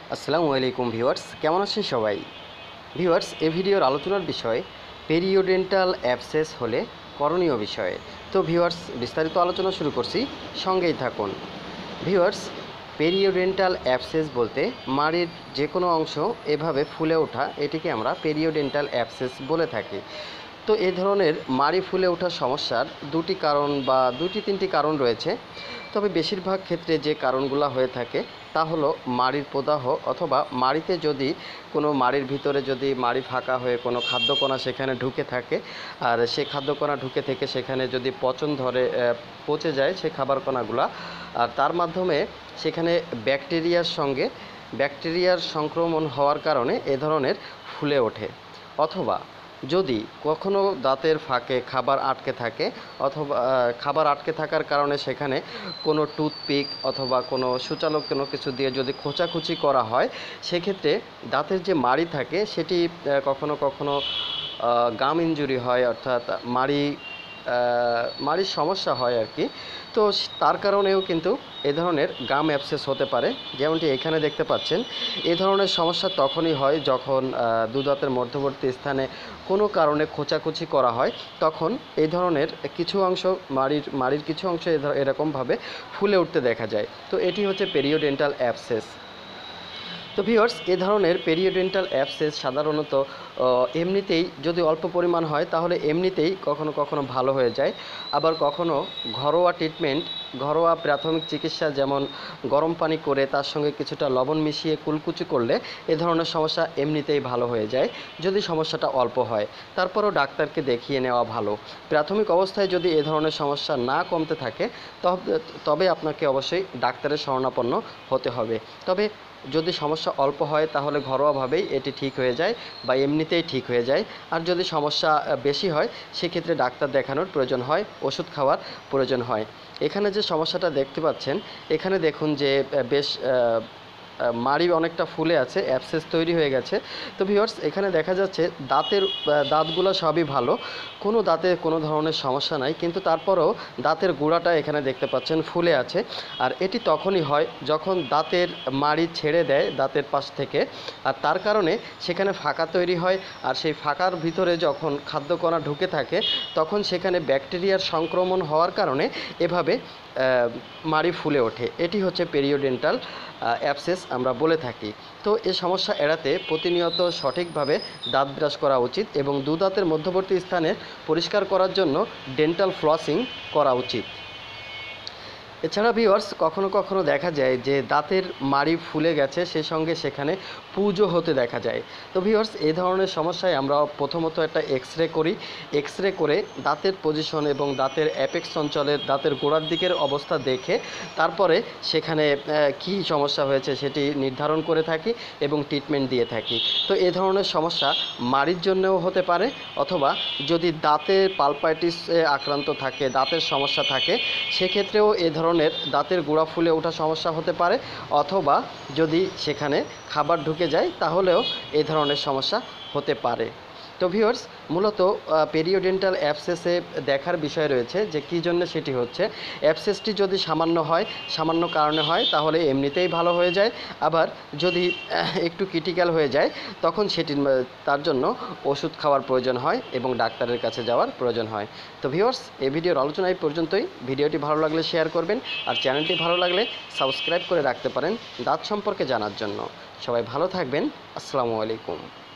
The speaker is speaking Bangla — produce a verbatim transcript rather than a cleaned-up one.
আসসালামু আলাইকুম ভিউয়ার্স, কেমন আছেন সবাই? ভিউয়ার্স, এই ভিডিওর আলোচনার বিষয় পেরিওডেন্টাল অ্যাবসেস হলে করণীয় বিষয়ে। তো ভিউয়ার্স, বিস্তারিত আলোচনা শুরু করছি, সঙ্গেই থাকুন। ভিউয়ার্স, পেরিওডেন্টাল অ্যাবসেস বলতে মাড়ির যে কোনো অংশ এভাবে ফুলে ওঠা, এটিকে আমরা পেরিওডেন্টাল অ্যাবসেস বলে থাকি। তো এই ধরনের মাড়ি ফুলে ওঠার সমস্যার দুটি কারণ বা দুটি তিনটি কারণ রয়েছে। তবে বেশিরভাগ ক্ষেত্রে যে কারণগুলো হয়ে থাকে তা হলো মাড়ির প্রদাহ, অথবা মাড়িতে যদি কোনো মাড়ির ভিতরে যদি মাড়ি ফাঁকা হয়ে কোনো খাদ্যকণা সেখানে ঢুকে থাকে, আর সেই খাদ্যকণা ঢুকে থেকে সেখানে যদি পচন ধরে, পচে যায় সেই খাবার কণাগুলো, আর তার মাধ্যমে সেখানে ব্যাকটেরিয়ার সঙ্গে ব্যাকটেরিয়ার সংক্রমণ হওয়ার কারণে এ ধরনের ফুলে ওঠে। অথবা যদি কখনো দাঁতের ফাঁকে খাবার আটকে থাকে, অথবা খাবার আটকে থাকার কারণে সেখানে কোনো টুথপিক অথবা কোনো সূচালো কোনো কিছু দিয়ে যদি খোঁচাখুচি করা হয়, সেক্ষেত্রে দাঁতের যে মাড়ি থাকে সেটি কখনো কখনো গাম ইনজুরি হয়, অর্থাৎ মাড়ি মাড়ির সমস্যা হয় আর কি। তো তার কারণেও কিন্তু এ ধরনের গাম অ্যাবসেস হতে পারে। যেমনটি এখানে দেখতে পাচ্ছেন, এ ধরনের সমস্যা তখনই হয় যখন দু দাঁতের মধ্যবর্তী স্থানে কোনো কারণে খোঁচাখুচি করা হয়, তখন এই ধরনের কিছু অংশ মাড়ির মাড়ির কিছু অংশ এরকমভাবে ফুলে উঠতে দেখা যায়। তো এটি হচ্ছে পেরিওডেন্টাল অ্যাবসেস। তো ভিউয়ার্স, এ ধরনের পেরিওডেন্টাল অ্যাবসেস সাধারণত এমনিতেই যদি অল্প পরিমাণ হয় তাহলে এমনিতেই কখনো কখনো ভালো হয়ে যায়। আবার কখনো ঘরোয়া ট্রিটমেন্ট, ঘরোয়া প্রাথমিক চিকিৎসা, যেমন গরম পানি করে তার সঙ্গে কিছুটা লবণ মিশিয়ে কুলকুচি করলে এ ধরনের সমস্যা এমনিতেই ভালো হয়ে যায় যদি সমস্যাটা অল্প হয়। তারপরও ডাক্তারকে দেখিয়ে নেওয়া ভালো। প্রাথমিক অবস্থায় যদি এ ধরনের সমস্যা না কমতে থাকে তবে আপনাকে অবশ্যই ডাক্তারের শরণাপন্ন হতে হবে। তবে যদি সমস্যা অল্প হয় তাহলে ঘরোয়াভাবেই এটি ঠিক হয়ে যায় বা এমনিতেই ঠিক হয়ে যায়। আর যদি সমস্যা বেশি হয় সেক্ষেত্রে ডাক্তার দেখানোর প্রয়োজন হয়, ওষুধ খাওয়ার প্রয়োজন হয়। এখানে যে সমস্যাটা দেখতে পাচ্ছেন, এখানে দেখুন যে বেশ মাড়ি অনেকটা ফুলে আছে, অ্যাবসেস তৈরি হয়ে গেছে। তো ভিউয়ার্স, এখানে দেখা যাচ্ছে দাঁতের দাঁতগুলো সবই ভালো, কোনো দাঁতে কোনো ধরনের সমস্যা নাই, কিন্তু তারপরেও দাঁতের গোড়াটা এখানে দেখতে পাচ্ছেন ফুলে আছে। আর এটি তখনই হয় যখন দাঁতের মাড়ি ছেড়ে দেয় দাঁতের পাশ থেকে, আর তার কারণে সেখানে ফাঁকা তৈরি হয়। আর সেই ফাঁকার ভিতরে যখন খাদ্যকণা ঢুকে থাকে তখন সেখানে ব্যাকটেরিয়ার সংক্রমণ হওয়ার কারণে এভাবে মাড়ি ফুলে ওঠে। এটি হচ্ছে পেরিওডেন্টাল অ্যাবসেস আমরা বলে থাকি। তো এই সমস্যা এড়াতে প্রতিনিয়ত সঠিকভাবে দাঁত ব্রাশ করা উচিত এবং দু দাঁতের মধ্যবর্তী স্থানে পরিষ্কার করার জন্য ডেন্টাল ফ্লসিং করা উচিত। এছাড়া ভিউয়ার্স, কখনো কখনো দেখা যায় যে দাঁতের মাড়ি ফুলে গেছে, সেই সঙ্গে সেখানে পুজো হতে দেখা যায়। তো ভিউয়ার্স, এই ধরনের সমস্যায় আমরা প্রথমত একটা এক্স রে করি। এক্স রে করে দাঁতের পজিশন এবং দাঁতের অ্যাপেক্স অঞ্চলের দাঁতের গোড়ার দিকের অবস্থা দেখে তারপরে সেখানে কি সমস্যা হয়েছে সেটি নির্ধারণ করে থাকি এবং ট্রিটমেন্ট দিয়ে থাকি। তো এই ধরনের সমস্যা মাড়ির জন্যও হতে পারে, অথবা যদি দাঁতের পালপাইটিসে আক্রান্ত থাকে, দাঁতের সমস্যা থাকে, সেক্ষেত্রেও এ ধরনের দাঁতের গোড়া ফুলে ওঠা সমস্যা হতে পারে। অথবা যদি সেখানে খাবার ঢুকে যায় তাহলেও এ ধরনের সমস্যা হতে পারে। তো ভিউয়ার্স, মূলত পেরিওডেন্টাল অ্যাবসেসে দেখার বিষয় রয়েছে যে কী জন্য সেটি হচ্ছে। অ্যাবসেসটি যদি সামান্য হয়, সামান্য কারণে হয়, তাহলে এমনিতেই ভালো হয়ে যায়। আবার যদি একটু ক্রিটিক্যাল হয়ে যায় তখন সেটি তার জন্য ওষুধ খাওয়ার প্রয়োজন হয় এবং ডাক্তারের কাছে যাওয়ার প্রয়োজন হয়। তো ভিউয়ার্স, এই ভিডিওর আলোচনা এই পর্যন্তই। ভিডিওটি ভালো লাগলে শেয়ার করবেন, আর চ্যানেলটি ভালো লাগলে সাবস্ক্রাইব করে রাখতে পারেন দাঁত সম্পর্কে জানার জন্য। সবাই ভালো থাকবেন। আসসালামু আলাইকুম।